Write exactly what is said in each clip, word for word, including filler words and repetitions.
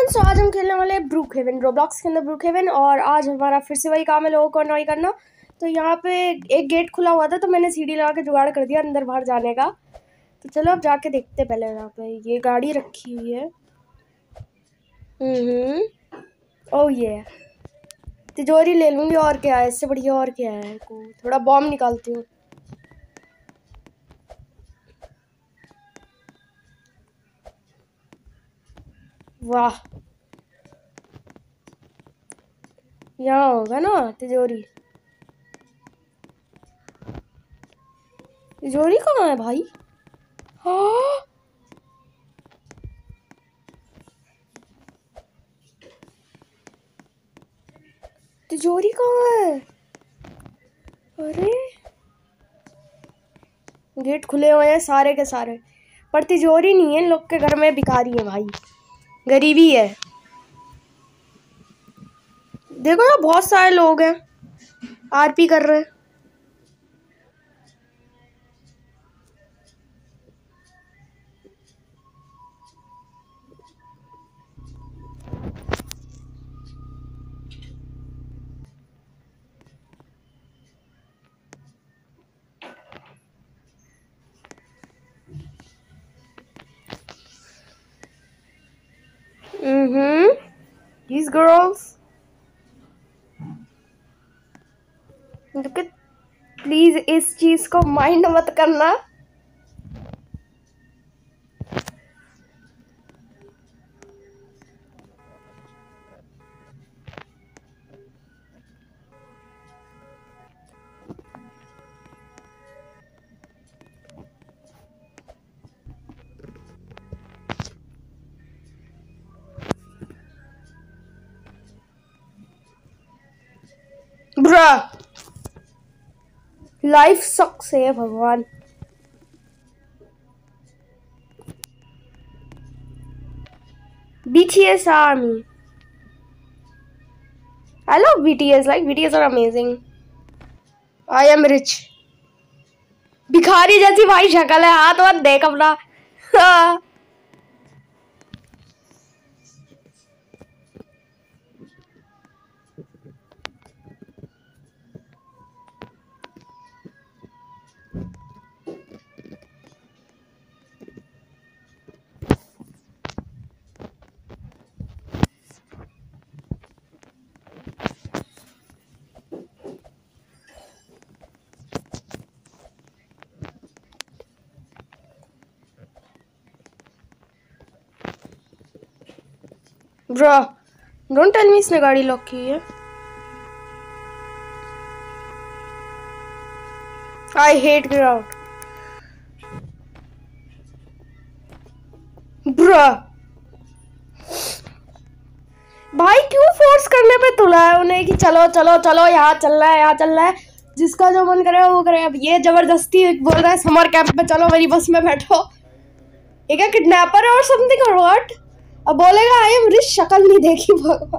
Everyone, सो आज हम खेलने वाले ब्रूकहेवन, रोब्लॉक्स के अंदर ब्रूकहेवन। और आज हमारा फिर से वही काम है, लोगों को अनॉय करना। तो यहाँ पे एक गेट खुला हुआ था, तो मैंने सीढ़ी लगा के जुगाड़ कर दिया अंदर बाहर जाने का। तो चलो अब जाके देखते पहले। यहाँ पे ये गाड़ी रखी हुई है। हम्म ओह ये तिजोरी ले लूँगी, और क्या है इससे बढ़िया, और क्या है। को थोड़ा बॉम्ब निकालती हूँ। वाह, यहाँ होगा ना तिजोरी। तिजोरी कहाँ है भाई? हाँ, तिजोरी कहाँ है? अरे गेट खुले हुए हैं सारे के सारे, पर तिजोरी नहीं है। इन लोग के घर में भिखारी है भाई, गरीबी है। देखो यार, बहुत सारे लोग हैं, आरपी कर रहे हैं। हम्म these girls, प्लीज इस चीज को माइंड मत करना। ब्रा, लाइफ सक्स है भगवान। B T S army, I love B T S, like B T S are amazing. I am rich। भिखारी जैसी भाई शक्ल है, हाथ वाथ देख अपना। ब्रो, डोंट टेल मी इसने गाड़ी लॉक की है। I hate ground. ब्रो भाई, क्यों फोर्स करने पे तुला है उन्हें कि चलो चलो चलो यहाँ चलना है, यहाँ चलना है। जिसका जो मन करे वो करे। अब ये जबरदस्ती बोल रहा है समर कैंप में चलो, मेरी बस में बैठो। ये क्या किडनैपर है और समथिंग और व्हाट? अब बोलेगा आई एम रिच, शक्ल नहीं देखी भगवान।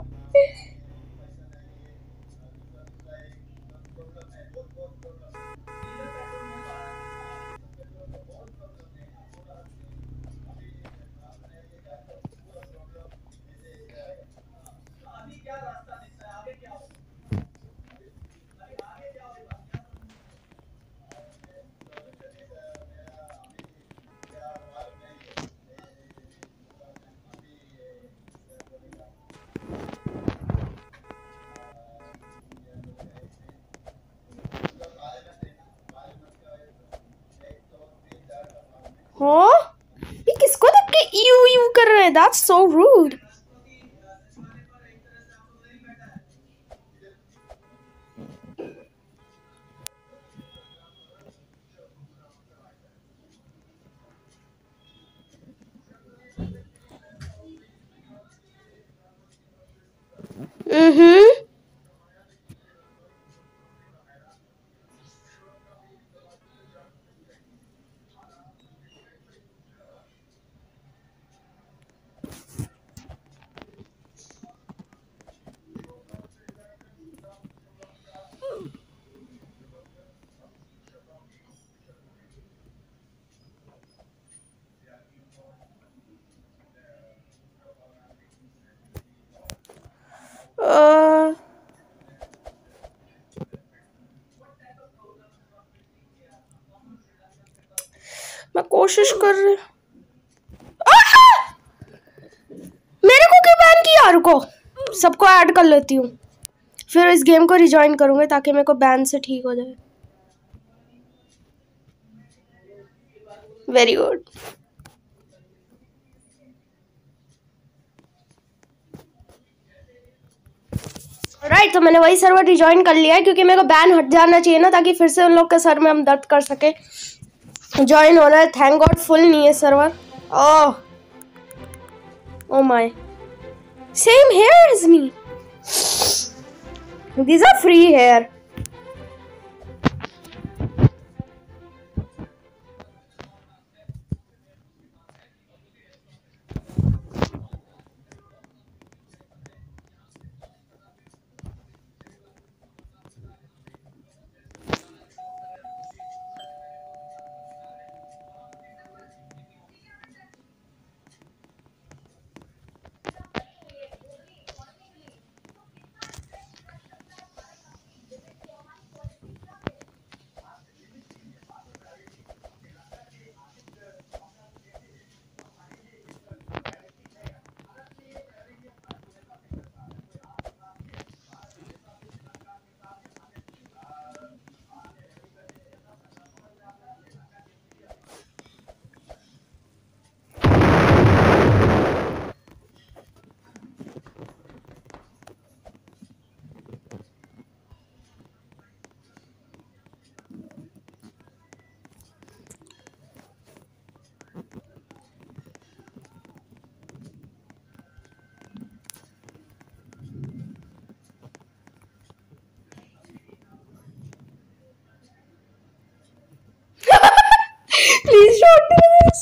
हाँ, ये किसको देख के यू यू कर रहे हैं? That's so rude। हम्म कोशिश कर रहे। मेरे को क्यों बैन किया? रुको, सबको ऐड कर लेती हूँ, फिर इस गेम को रिजॉइन करूंगी ताकि मेरे को बैन से ठीक हो जाए। Very good. राइट, तो मैंने वही सर्वर रिजॉइन कर लिया है क्योंकि मेरे को बैन हट जाना चाहिए ना, ताकि फिर से उन लोग के सर में हम दर्द कर सके। ज्वाइन होना है, थैंक गॉड फुल नहीं है server. Oh oh my, same here as me, these are free hair. Please don't do this.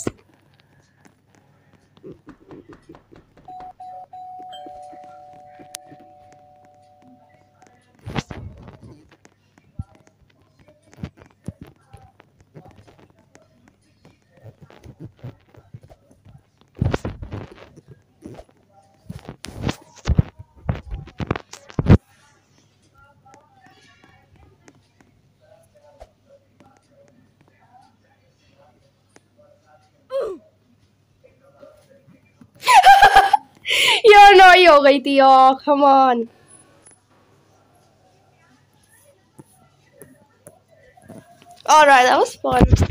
यार नॉई हो गई थी यार, come on. Alright, that was fun.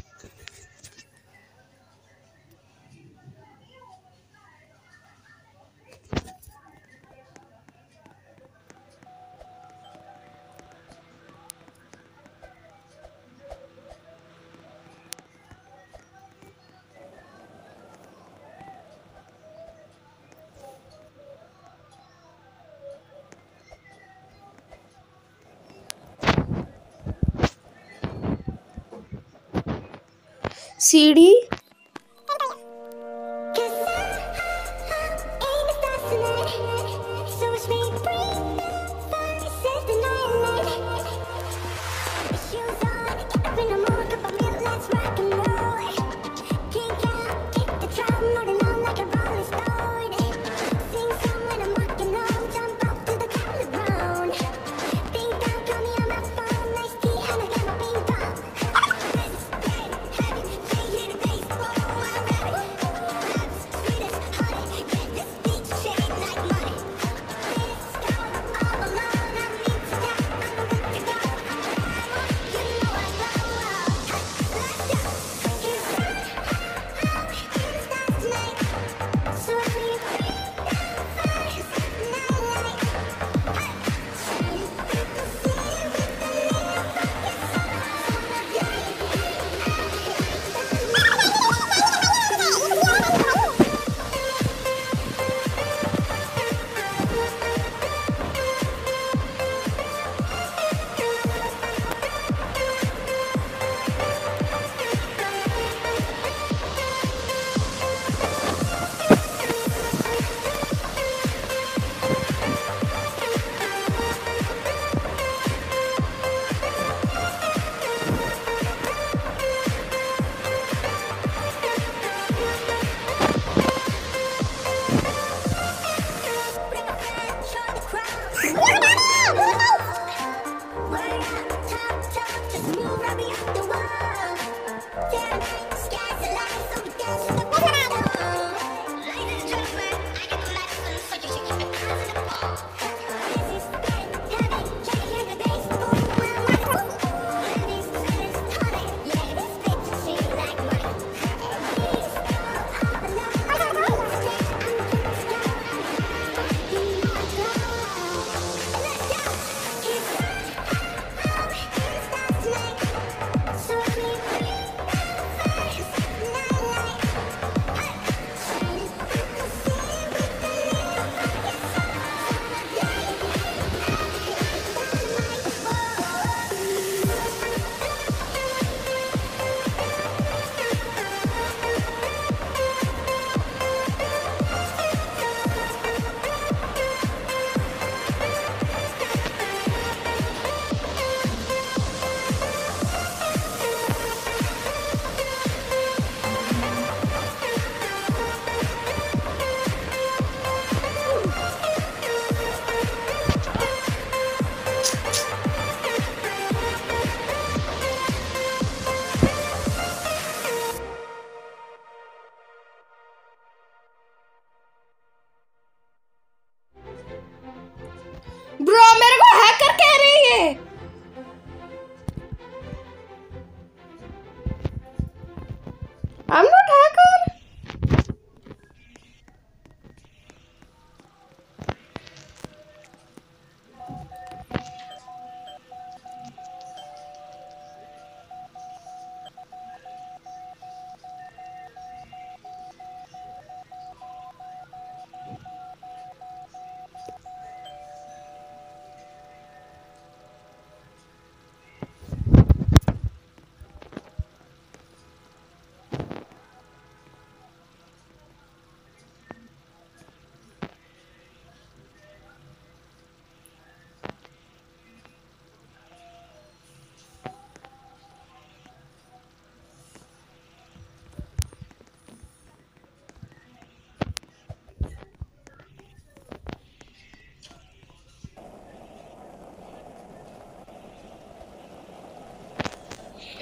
C D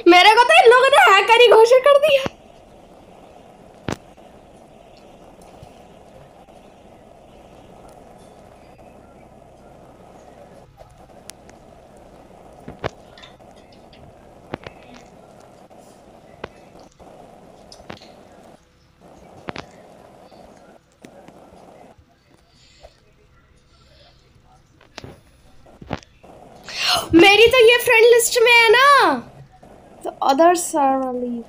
मेरे को तो इन लोगों ने हैकर ही घोषित कर दिया। मेरी तो ये फ्रेंड लिस्ट में है ना, तो अदर्स आर लीव।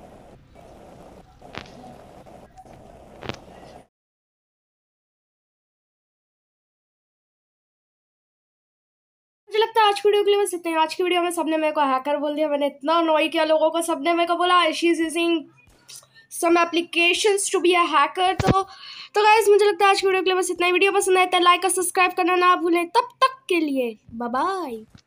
मुझे लगता है आज की वीडियो के लिए बस इतना ही। आज की वीडियो में सबने मेरे को हैकर बोल दिया, मैंने इतना अनॉय किया लोगों को, सबने मेरे को बोला she is using some applications to be a hacker. तो तो गाइस मुझे लगता है आज की वीडियो के लिए बस इतना ही। वीडियो पसंद आए तो लाइक और सब्सक्राइब करना ना भूलें। तब तक के लिए बाय बाय।